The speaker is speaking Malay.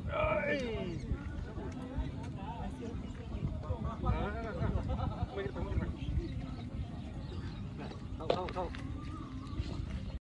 Ay. Nah, nah, nah, nah. Minggir, minggir, Mas. Nah, tahu, tahu, tahu.